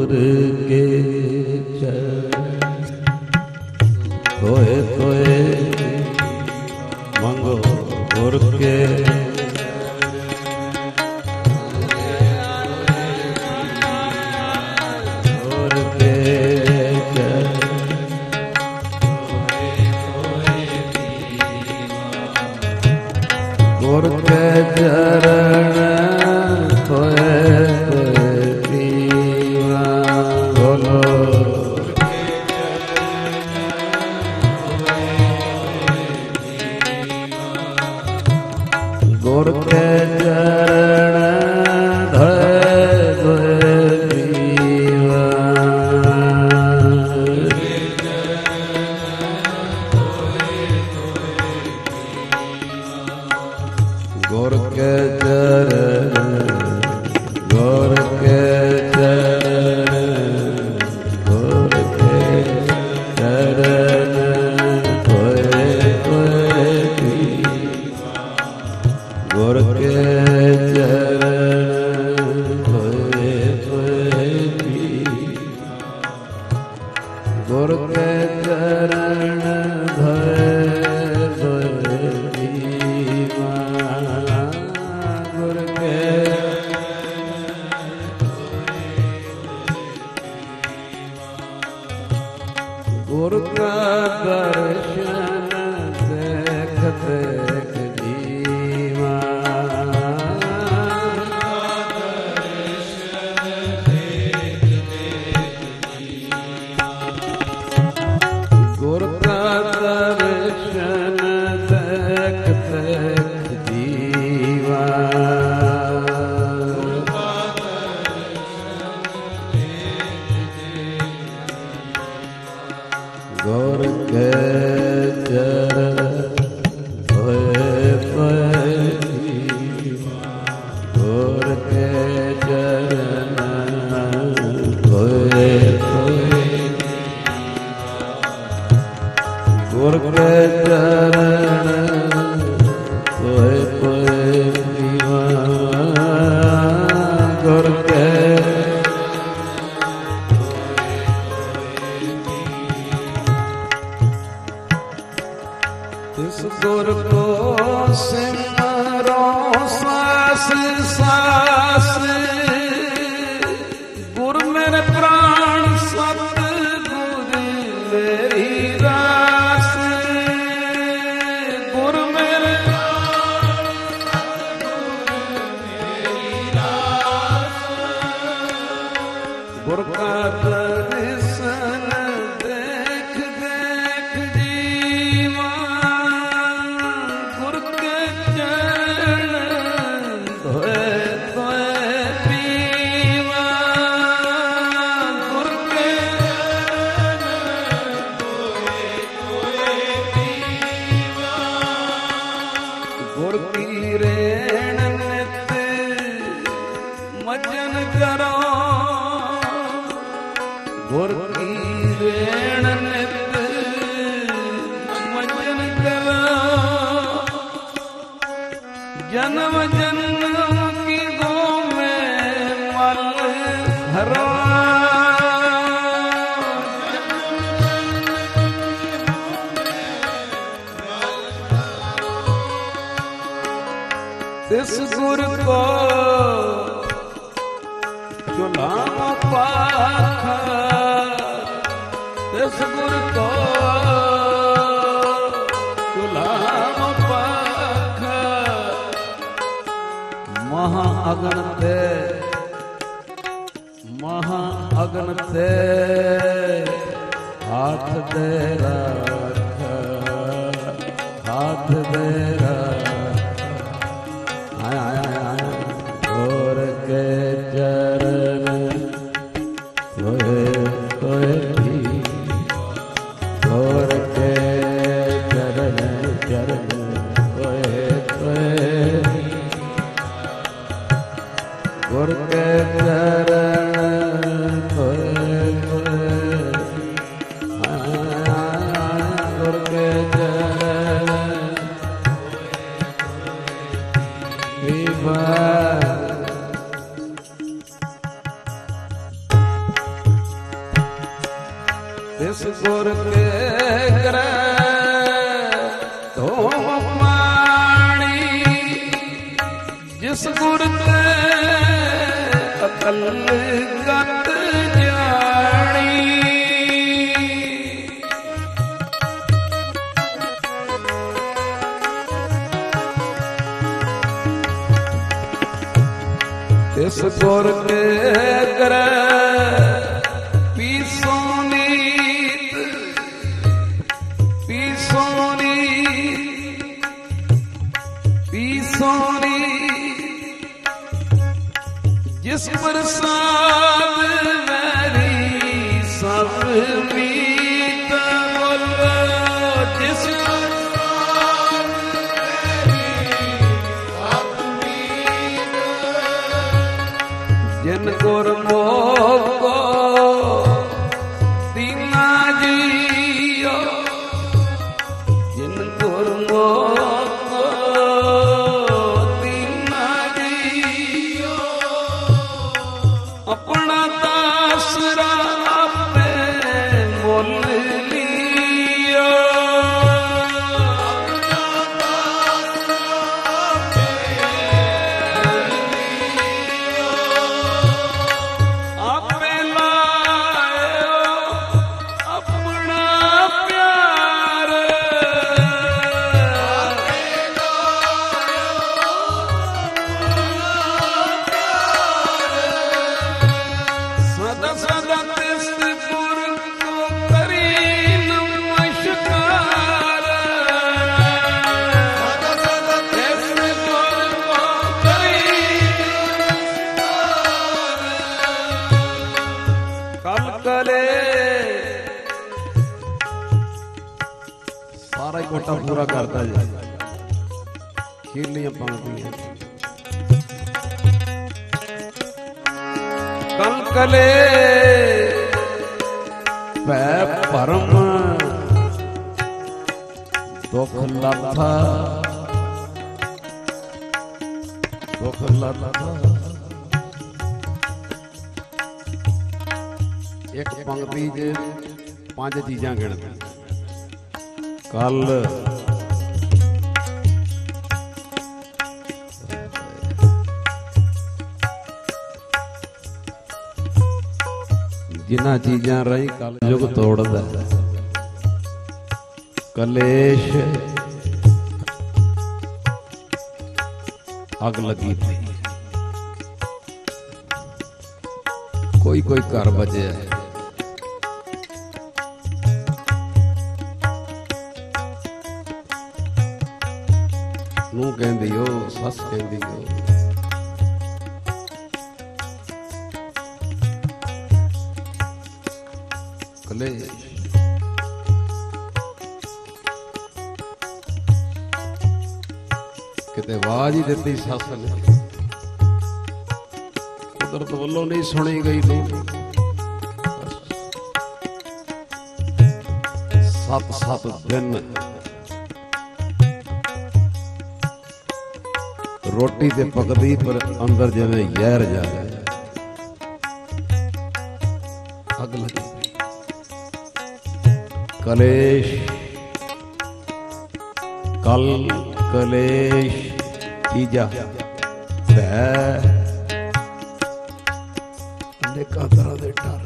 के खोए खोए मंगो गुर के गुर के चरण खोए दीवा बोलो गुर के चरण धोए दीवा गुर के चरण गुर के चरण गुर के चरण खोए खोए गुर के चरण खोए खोए गुर के चरण धोए गुर का दर्शन देख देख जीवा गुर का दर्शन देख देख जीवा गुर के चरण खोए खोए गुर के चरण खोए खोए गुर के चरण खोए खोए गुर के इस गुर को सिमरो सास सास गुर मेरे प्राण सतगुर मेरी रास गुर मेरे गुर का दर्शन देख देख जीवा गुर की रेण नित मजन करो गुर की रेण नित मजन करो जन्म जन्म की गो में मल हरो इस गुर को चुनाव पाखा इस गुर को चुनाव पाखा महाअगन ते हाथ दे राख हाथ दे गुर के चरण खोए खोए गुर के चरण चरण खोए खोए गुर के चरण खोए खोए गुर के चरण ਤਿਸ ਗੁਰ ਕੇ ਕਰੈ ਧੋ ਪਾਣੀ ਜਿਸ ਗੁਰ ਤੇ ਅਕਲ ਗਤ ਜਾਣੀ ਤਿਸ ਗੁਰ ਕੇ ਕਰੈ ਪੀਸੋ ਨੀਤ ਪੀਸੋ ਨੀਤ ਪੀਸੋ ਨੀਤ ਜਿਸ ਪ੍ਰਸਾਦ ਵੈਰੀ ਸਭ ਮੀਤ ਬੋਲੋ ਜਿਸ ਜਿਨ ਗੁਰਮੁਖ ਕੋ ਦੀਨਾ ਜੀਓ ਜਿਨ ਗੁਰਮੁਖ ਕੋ ਦੀਨਾ ਜੀਓ ਆਪਣਾ ਦਾਸਰਾ ਆਪੇ ਮੁੱਲ ਲਿਓ ਸਾਰਾ ਹੀ ਕੋਟਾ ਪੂਰਾ ਕਰਦਾ ਜੀ ਖੇਲੀਆਂ ਪੰਕਤੀਆਂ ਕੰਕਲੇ ਭੈ ਭਰਮ ਦੁਖ ਲਾਥਾ ਦੁਖ ਲਾਥਾ ਇੱਕ ਪੰਕਤੀ 'ਚ 5 ਚੀਜ਼ਾਂ ਗਿਣਦੇ ਕੱਲ ਜਿਨ੍ਹਾਂ ਚੀਜ਼ਾਂ ਰਾਹੀਂ ਕਲ ਯੁਗ ਤੋੜਦਾ ਕਲੇਸ਼ ਅੱਗ ਲੱਗੀ ਪਈ ਕੋਈ ਕੋਈ ਘਰ ਬਚਿਆ ਹੈ ਨੂੰ ਕਹਿੰਦੀ ਉਹ ਸੱਸ ਕਹਿੰਦੀ ਉਹ ਕਲੇਸ਼ ਕਿਤੇ ਆਵਾਜ਼ ਹੀ ਦਿੱਤੀ ਸੱਸ ਨੇ ਕੁਦਰਤ ਵੱਲੋਂ ਨਹੀਂ ਸੁਣੀ ਗਈ ਨਹੀਂ 7 ਦਿਨ ਰੋਟੀ ਤੇ ਪਕਦੀ ਪਰ ਅੰਦਰ ਜਿਵੇਂ ਜ਼ਹਿਰ ਜਾ ਰਿਹਾ ਅੱਗ ਲੱਗੀ ਕਲੇਸ਼ ਕਲ ਕਲੇਸ਼ ਤੀਜਾ ਭੈ ਅਨੇਕਾਂ ਤਰ੍ਹਾਂ ਦੇ ਡਰ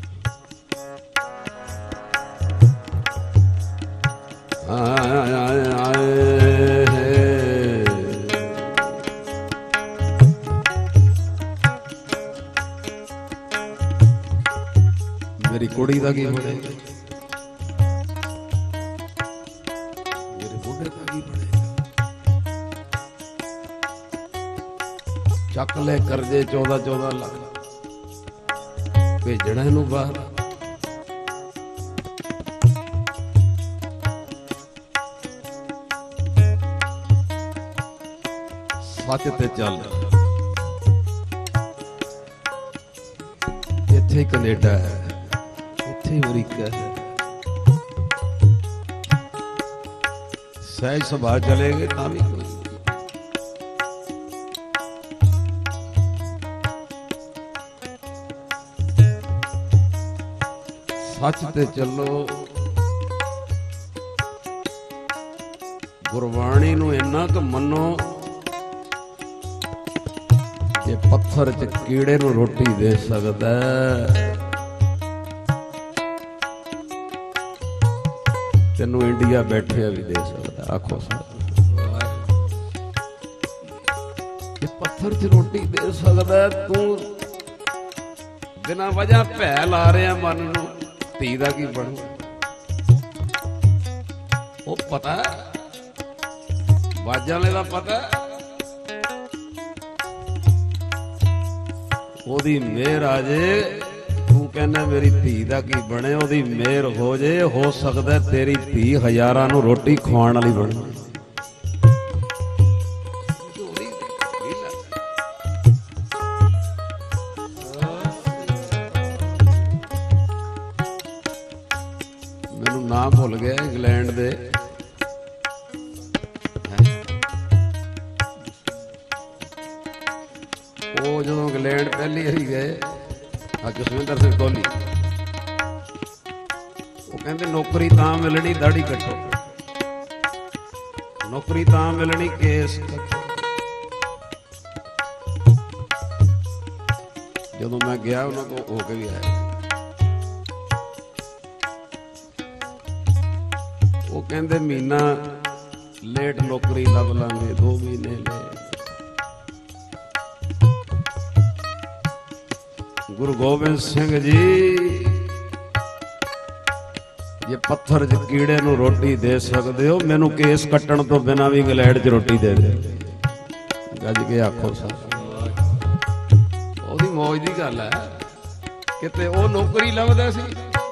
ਮੇਰੀ ਕੁੜੀ ਦਾ ਕੀ ਬਣੇਗਾ ਮੇਰੇ ਮੁੰਡੇ ਦਾ ਕੀ ਬਣੇਗਾ ਚੱਕ ਲੈ ਕਰਜ਼ੇ 14 ਲੱਖ ਭੇਜਣਾ ਇਹਨੂੰ ਬਾਹਰ ਸੱਚ ਤੇ ਚੱਲ ਇੱਥੇ ਕੈਨੇਡਾ ਹੈ ਇੱਥੇ ਅਮਰੀਕਾ ਹੈ ਸਹਿਜ ਸੁਭਾਅ ਚਲੇਗੇ ਤਾਂ ਵੀ ਕੋਈ सच ते चलो। गुरबाणी नूं इन्ना क मनो जे पत्थर च कीड़े नूं रोटी दे सकदा तेनू इंडिया बैठे भी दे सकदा। आखो जे पत्थर च रोटी दे सकदा तू बिना वजह भै ला रहा मन नूं धी दा की बनू। वो पता बाजां वाले दा पता ओदी मेहर आ जे। तू कहना मेरी धी दा की बने, ओदी मेहर हो जे हो सकदा तेरी धी हजारां नूं रोटी खवाउण वाली बने। मैनू नाम भुल गया इंग्लैंड दे जो इंग्लैंड पहली बारी गए जसविंदर सिंह कोहली, वो कहते नौकरी तां मिलनी दाढ़ी कट्टो, नौकरी तां मिलनी केस कट्टो। जदों मैं गया उन्होंने को होके भी आया, वो कहते महीना लेट नौकरी लभ लांगे, 2 महीने ले। गुरु गोबिंद सिंह जी जे पत्थर च कीड़े नूं रोटी दे सकदे हो, मैनू केस कट्टण तो बिना भी इंग्लैंड च रोटी दे दे। गज के आखो साहब ओदी मौज दी गल है। किते वो नौकरी लभदा सी,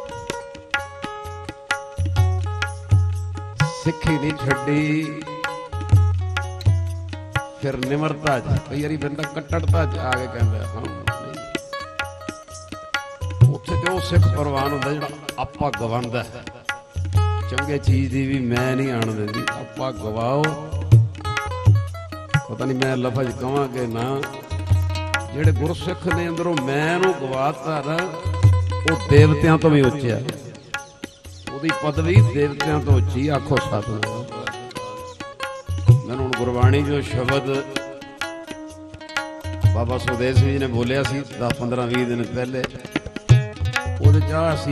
सिक्खी नहीं छड्डी, फिर निमरता च कई वारी बंदा कट्टड़ता च आके कहंदा हाँ जो सिख परवान होंदा जिहड़ा आपा गवांदा है। चंगे चीज दी भी मैं नहीं आण दिंदी, आपा गवाओ। पता नहीं मैं लफज कहां कि ना, जिहड़े गुरसिख ने अंदरों मैं नूं गवाता ना, वो देवतियां तो भी उच्चा, ओदी पदवी देवतियां तो उच्ची। आखो सतनाम। मैनूं हुण गुरबाणी जो शब्द बाबा सुखदेव सिंह जी ने बोलिया सी 10-15-20 दिन पहले, ਉਹਦੇ ਚਾਹ ਸੀ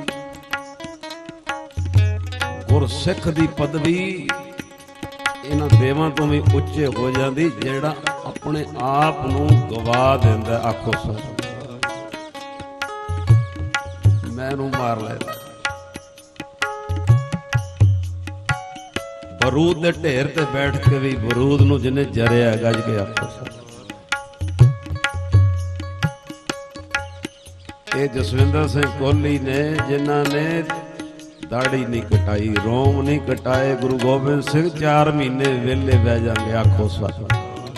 ਗੁਰਸਿੱਖ ਦੀ ਪਦਵੀ ਇਹਨਾਂ ਦੇਵਾਂ ਤੋਂ ਵੀ ਉੱਚੇ ਹੋ ਜਾਂਦੀ ਜਿਹੜਾ ਆਪਣੇ ਆਪ ਨੂੰ ਗਵਾ ਦਿੰਦਾ। ਆਖੋ ਸਰ ਮੈਨੂੰ ਮਾਰ ਲੈ ਬਰੂਦ ਦੇ ਢੇਰ ਤੇ ਬੈਠ ਕੇ ਵੀ ਬਰੂਦ ਨੂੰ ਜਿਹਨੇ ਜਰਿਆ ਗੱਜ ਕੇ। ਆਖੋ ਸਰ ਇਹ ਜਸਵਿੰਦਰ ਸਿੰਘ ਕੋਹਲੀ ਨੇ ਜਿਨ੍ਹਾਂ ਨੇ ਦਾੜੀ ਨਹੀਂ ਕਟਾਈ, ਰੋਮ ਨਹੀਂ ਕਟਾਏ। ਗੁਰੂ ਗੋਬਿੰਦ ਸਿੰਘ 4 ਮਹੀਨੇ ਵਿਹਲੇ ਬਹਿ ਜਾਂਦੇ। ਆਖੋ ਸਤਿ।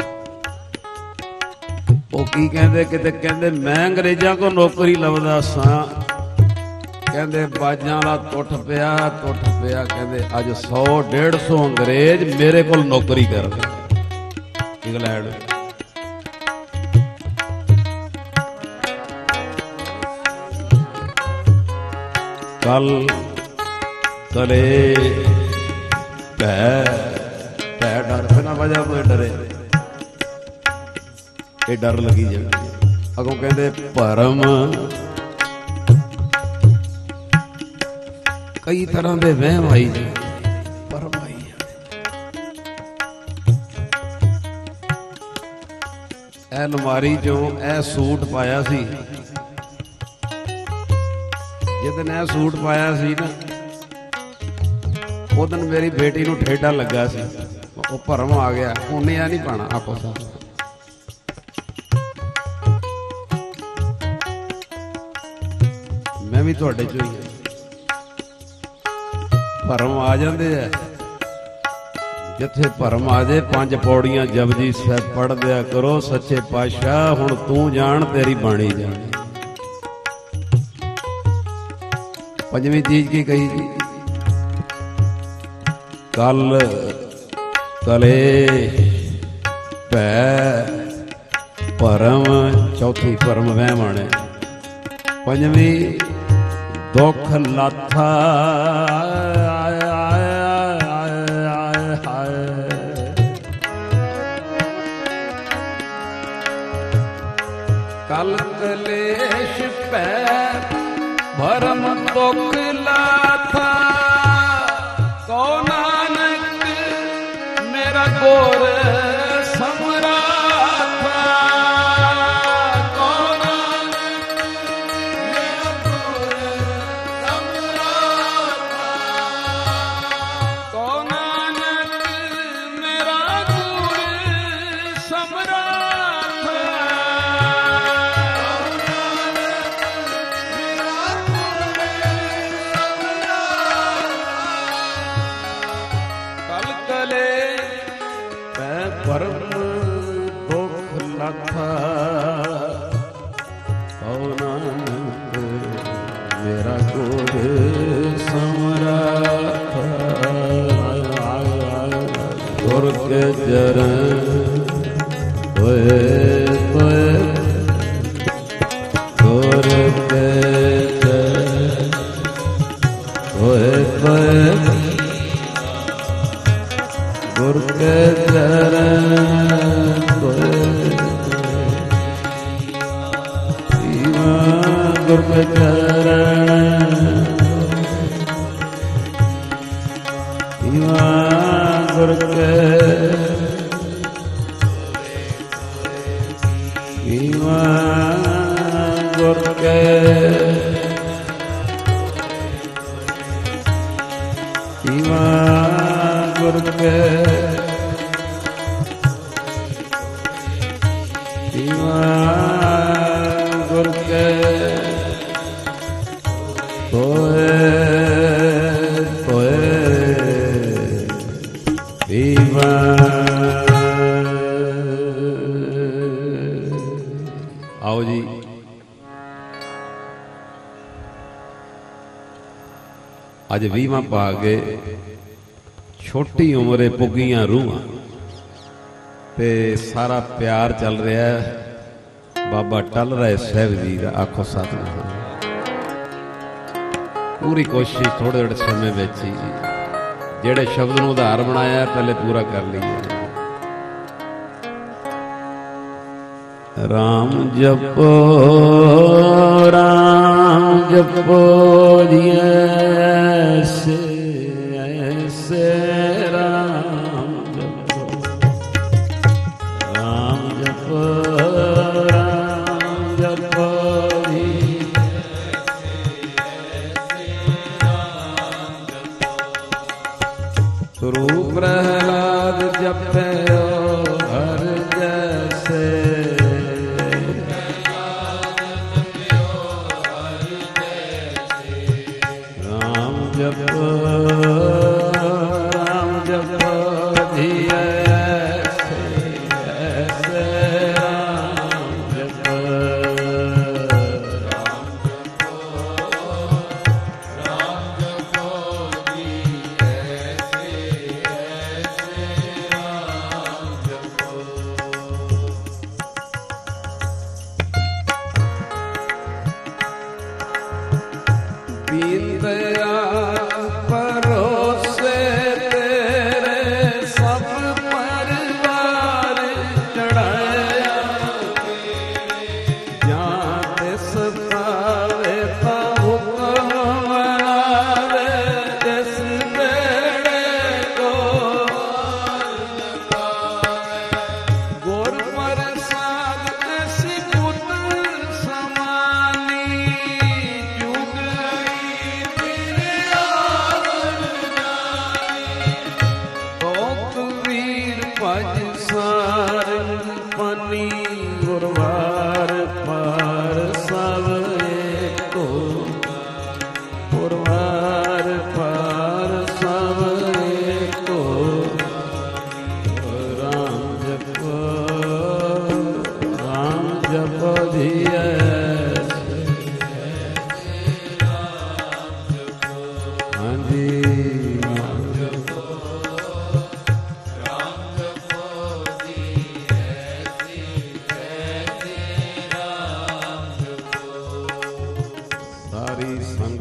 ਉਹ ਕੀ ਕਹਿੰਦੇ, ਕਿਤੇ ਕਹਿੰਦੇ ਮੈਂ ਅੰਗਰੇਜ਼ਾਂ ਕੋ ਨੌਕਰੀ ਲੱਭਦਾ ਸਾਂ, ਕਹਿੰਦੇ ਬਾਜਾਂ ਵਾਲਾ ਟੁੱਟ ਪਿਆ। ਕਹਿੰਦੇ ਅੱਜ 100-150 ਅੰਗਰੇਜ਼ ਮੇਰੇ ਕੋਲ ਨੌਕਰੀ ਕਰਦੇ ਇੰਗਲੈਂਡ। कल कले भै डर बिना वजह तो डरे, ये डर लगी जाए। अगों कहते भरम कई तरह के वहम आई जाए, भरम आई जाए। अलमारी चो ए सूट पाया सी, जिदन यह सूट पाया सी ना, उदन मेरी बेटी नूं ठेडा लगा सी, वो भरम आ गया, उन्हें यह नहीं पाना। आपो मैं भी तुहाडे चों ही भरम आ जाते है। जिथे भरम आ जाए 5 पौड़ियां जपजी साहिब पढ़ दिया करो। सच्चे पातशाह हुण तू जान तेरी बाणी जाने। 5वीं चीज की कही जी, कल कले भै भरम। चौथी भरम वहम आने। 5वीं ਦੁੱਖ ਲਾਥਾ ਕਲ ਕਲੇਸ਼ ਪੈ ਭਰਮ ਦੁੱਖ ਲਾਥਾ ਕੋ ਨਾਨਕ ਮੇਰਾ ਗੁਰ ਸਮਰਾਥਾ ਕੋ ਨਾਨਕ ਮੇਰਾ ਗੁਰ ਸਮਰਾਥਾ ਕੋ ਨਾਨਕ ਮੇਰਾ ਗੁਰ ਸਮਰਾਥਾ ਪਰਮ ਦੁੱਖ ਲਾਥਾ ਕਉ ਨਾਨਕ ਮੇਰਾ ਗੁਰ ਸਮਰਾਥਾ ਗੁਰ ਕੇ ਚਰਨ ਹੋਏ ਹੋਏ ਗੁਰ ਕੇ ਚਰਨ ਹੋਏ ਹੋਏ ਗੁਰ ਕੇ ਚਰਨ ਹੋਏ ਗੁਰ ਕੇ ਚਰਨ ਗੁਰ ਕੇ ਗੁਰ ਕੇ ਗੁਰ ਕੇ ਗੁਰ ਕੇ ਹੋਏ ਹੋਏ ਆਓ ਜੀ ਅੱਜ 20ਵਾਂ ਪਾ ਕੇ ਛੋਟੀ ਉਮਰੇ ਪੁੱਗੀਆਂ ਰੂਹਾਂ ਤੇ ਸਾਰਾ ਪਿਆਰ ਚੱਲ ਰਿਹਾ ਬਾਬਾ ਟਲ ਰਾਏ ਸਾਹਿਬ ਜੀ ਦਾ। ਆਖੋ ਸਤਿਨਾਮ। ਪੂਰੀ ਕੋਸ਼ਿਸ਼ ਥੋੜੇ ਥੋੜੇ ਸਮੇਂ ਵਿੱਚ ਹੀ ਜਿਹੜੇ ਸ਼ਬਦ ਨੂੰ ਉਧਾਰ ਬਣਾਇਆ ਪਹਿਲੇ ਪੂਰਾ ਕਰ ਲਈਏ। ਰਾਮ ਜਪੋ ਜੀ ਐਸੇ ਐਸੇ ਰਾਮ ਜਪੋ ਜੀ ਗੁਰੂ ਪ੍ਰਹਲਾਦ ਜਪਿਓ ਹਰ ਜੈਸੇ ਰਾਮ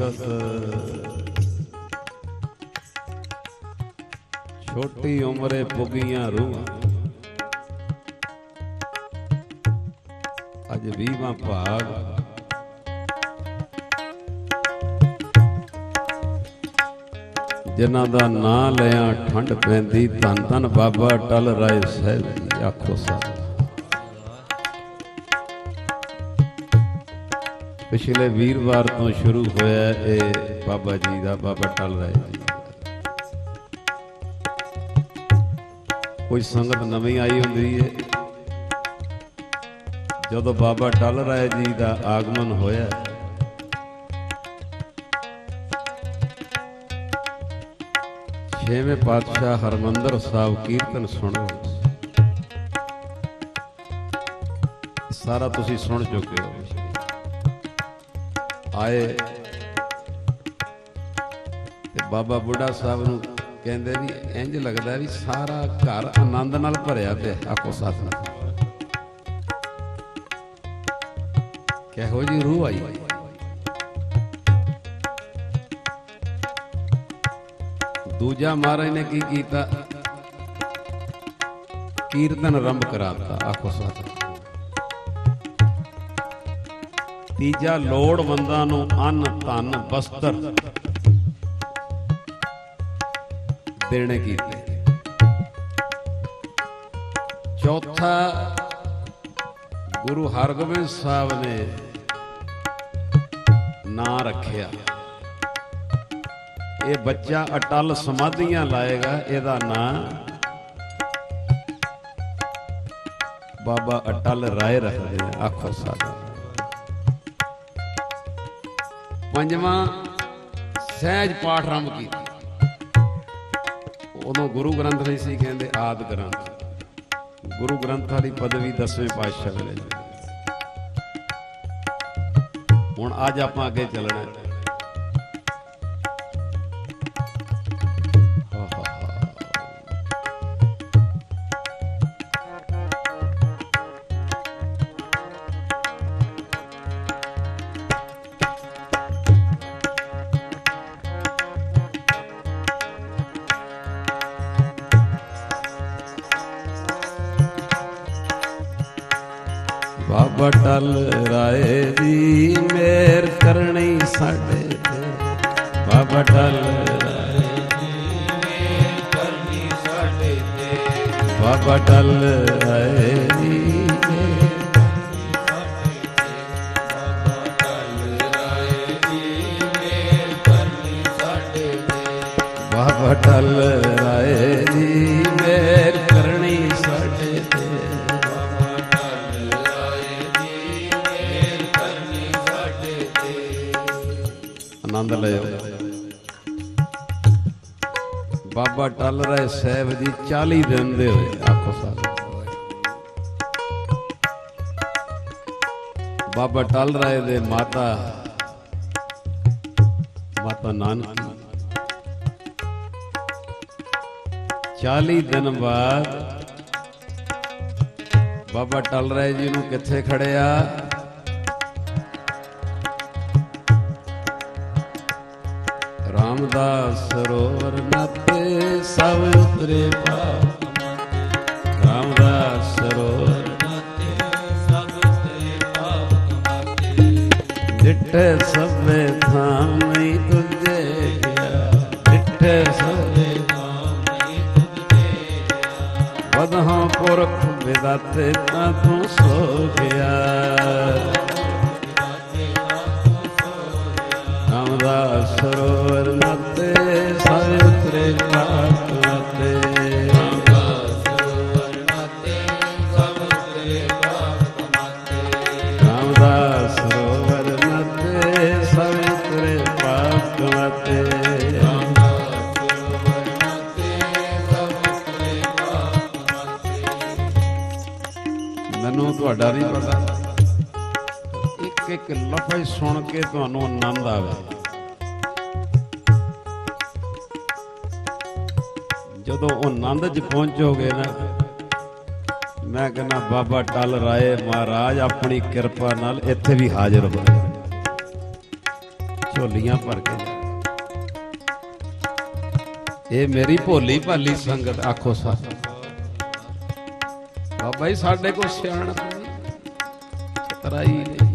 ਸੰਗਤ ਛੋਟੀ ਉਮਰੇ ਪੁਗੀਆਂ ਰੂਹਾਂ ਅੱਜ 20ਵਾਂ ਭਾਗ ਜਿਨ੍ਹਾਂ ਦਾ ਨਾਂ ਲਿਆ ਠੰਡ ਪੈਂਦੀ ਧੰਨ ਧੰਨ ਬਾਬਾ ਅਟਲ ਰਾਏ ਸਾਹਿਬ ਜੀ। ਆਖੋ ਸਾਹਿਬ ਪਿਛਲੇ ਵੀਰਵਾਰ ਤੋਂ ਸ਼ੁਰੂ ਹੋਇਆ ਇਹ ਬਾਬਾ ਜੀ ਦਾ, ਬਾਬਾ ਅਟਲ ਰਾਏ ਜੀ। ਕੋਈ ਸੰਗਤ ਨਵੀਂ ਆਈ ਹੁੰਦੀ ਹੈ, ਜਦੋਂ ਬਾਬਾ ਅਟਲ ਰਾਏ ਜੀ ਦਾ ਆਗਮਨ ਹੋਇਆ ਛੇਵੇਂ ਪਾਤਸ਼ਾਹ ਹਰਮੰਦਰ ਸਾਹਿਬ ਕੀਰਤਨ ਸੁਣੋ, ਸਾਰਾ ਤੁਸੀਂ ਸੁਣ ਚੁੱਕੇ ਹੋ। ਆਏ ਤੇ ਬਾਬਾ ਬੁੱਢਾ ਸਾਹਿਬ ਨੂੰ ਕਹਿੰਦੇ ਵੀ ਇੰਜ ਲੱਗਦਾ ਵੀ ਸਾਰਾ ਘਰ ਆਨੰਦ ਨਾਲ ਭਰਿਆ ਪਿਆ। ਆਖੋ ਸਤਿਨਾਮ। ਕਿਹੋ ਜਿਹੀ ਰੂਹ ਆਈ। ਦੂਜਾ ਮਹਾਰਾਜ ਨੇ ਕੀ ਕੀਤਾ, ਕੀਰਤਨ ਆਰੰਭ ਕਰਾਤਾ। ਆਖੋ ਸਤਿਨਾਮ। ਤੀਜਾ ਲੋੜਵੰਦਾਂ ਨੂੰ ਅੰਨ ਧਨ ਵਸਤਰ ਦੇਣੇ ਕੀਤੇ। ਚੌਥਾ ਗੁਰੂ ਹਰਗੋਬਿੰਦ ਸਾਹਿਬ ਨੇ ਨਾਂ ਰੱਖਿਆ, ਇਹ ਬੱਚਾ ਅਟਲ ਸਮਾਧੀਆਂ ਲਾਏਗਾ, ਇਹਦਾ ਨਾਂ ਬਾਬਾ ਅਟਲ ਰਾਏ ਰੱਖਦੇ ਆ। ਆਖੋ ਸਾਡਾ ਪੰਜਵਾਂ ਸਹਿਜ ਪਾਠ ਆਰੰਭ ਕੀਤਾ। ਉਦੋਂ ਗੁਰੂ ਗ੍ਰੰਥ ਨਹੀਂ ਸੀ ਕਹਿੰਦੇ, ਆਦਿ ਗ੍ਰੰਥ। ਗੁਰੂ ਗ੍ਰੰਥਾਂ ਦੀ ਪਦਵੀ 10ਵੇਂ ਪਾਤਸ਼ਾਹ ਵੇਲੇ। ਹੁਣ ਅੱਜ ਆਪਾਂ ਅੱਗੇ ਚੱਲਣਾ। ਬਾਬਾ ਅਟਲ ਰਾਏ ਦੀ ਮਿਹਰ ਕਰਨੀ ਸਾਡੇ ਤੇ। ਬਾਬਾ ਅਟਲ ਰਾਏ ਦੀ ਮਿਹਰ ਕਰਨੀ ਸਾਡੇ ਤੇ। ਬਾਬਾ ਅਟਲ ਰਾਏ ਦੀ ਮਿਹਰ ਕਰਨੀ ਸਾਡੇ ਤੇ। ਬਾਬਾ ਅਟਲ ਰਾਏ ਦੀ ਮਿਹਰ ਕਰਨੀ ਸਾਡੇ ਤੇ। ਬਾਬਾ ਅਟਲ ਰਾਏ ਦੀ ਮਿਹਰ ਕਰਨੀ ਸਾਡੇ ਤੇ। ਆਨੰਦ ਲਿਓ। ਬਾਬਾ ਅਟਲ ਰਾਏ ਸਾਹਿਬ ਜੀ 40 ਦਿਨ ਦੇ ਹੋਏ। ਆਖੋ ਸਾਹਿਬ ਬਾਬਾ ਅਟਲ ਰਾਏ ਦੇ ਮਾਤਾ ਨਾਨਕੀ 40 ਦਿਨ ਬਾਅਦ ਬਾਬਾ ਅਟਲ ਰਾਏ ਜੀ ਨੂੰ ਕਿੱਥੇ ਖੜਿਆ? ਰਾਮਦਾਸ ਸਰੋਵਰ ਨਾਤੇ ਸਭ ਉਤਰੇ ਪਾਪ। ਰਾਮਦਾਸ ਸਰੋਵਰ ਨਾਤੇ ਸਭ ਉਤਰੇ ਪਾਪ। ਡਿੱਠੇ ਸਭੇ ਥਾਮ ਨਹੀਂ ਤੁਝੇ ਗਿਆ। ਡਿੱਠੇ ਸਭੇ ਥਾਮ ਨਹੀਂ ਤੁਝੇ ਗਿਆ। ਵਦਹਾਂ ਪੁਰਖ ਵਿਦਾਤੇ ਤਾਂ ਤੂੰ ਸੋ ਗਿਆ। ਰਾਮਦਾਸ ਸਰੋਵਰ ਨਾਤੇ ਸਾਰੇ ਉਤਰੇ ਪਾਪ ਨਾਤੇ। ਰਾਮਦਾਸ ਸਰੋਵਰ ਨਾਤੇ ਸਭ ਉਤਰੇ ਪਾਪ ਨਾਤੇ। ਰਾਮਦਾਸ ਸਰੋਵਰ ਨਾਤੇ ਸਭ ਉਤਰੇ ਪਾਪ ਨਾਤੇ। ਰਾਮਦਾਸ ਸਰੋਵਰ ਨਾਤੇ ਸਭ ਉਤਰੇ ਪਾਪ ਨਾਤੇ। ਮੈਨੂੰ ਤੁਹਾਡਾ ਨਹੀਂ ਪਤਾ, ਇੱਕ ਇੱਕ ਲਫ਼ਜ਼ ਸੁਣ ਕੇ ਤੁਹਾਨੂੰ ਆਨੰਦ ਆਵੇ। ਜਦੋਂ ਉਹ ਆਨੰਦ 'ਚ ਪਹੁੰਚੋਗੇ ਨਾ, ਮੈਂ ਕਹਿੰਦਾ ਬਾਬਾ ਅਟਲ ਰਾਏ ਮਹਾਰਾਜ ਆਪਣੀ ਕਿਰਪਾ ਨਾਲ ਇੱਥੇ ਵੀ ਹਾਜ਼ਰ ਹੋਏ। ਝੋਲੀਆਂ ਭਰ ਕੇ ਜਾ। ਇਹ ਮੇਰੀ ਭੋਲੀ ਭਾਲੀ ਸੰਗਤ ਆਖੋ ਸੱਚ। ਬਾਬਾ ਜੀ ਸਾਡੇ ਕੋਲ ਸਿਆਣਪ ਨਹੀਂ, ਤਰਾਈ ਨਹੀਂ।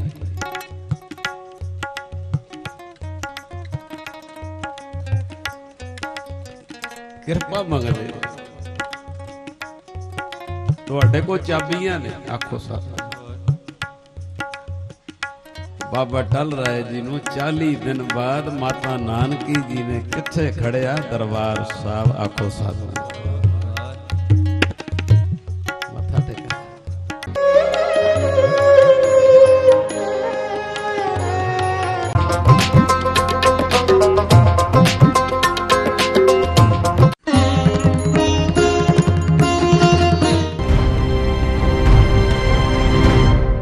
ਕਿਰਪਾ ਮੰਗਦੇ ਤੁਹਾਡੇ ਕੋਲ ਚਾਬੀਆਂ ਨੇ ਆਖੋ ਸੱਚ। ਬਾਬਾ ਟਲ ਰਾਏ ਜੀ ਨੂੰ 40 ਦਿਨ ਬਾਅਦ ਮਾਤਾ ਨਾਨਕੀ ਜੀ ਨੇ ਕਿੱਥੇ ਖੜਿਆ? ਦਰਬਾਰ ਸਾਹਿਬ ਆਖੋ ਸੱਚ।